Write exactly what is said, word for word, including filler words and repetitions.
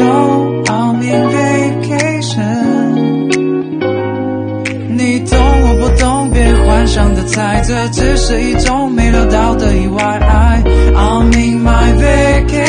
know I'm in vacation。 你懂我不懂，别幻想的猜，这只是一种没料到的意外。I'm in my vacation。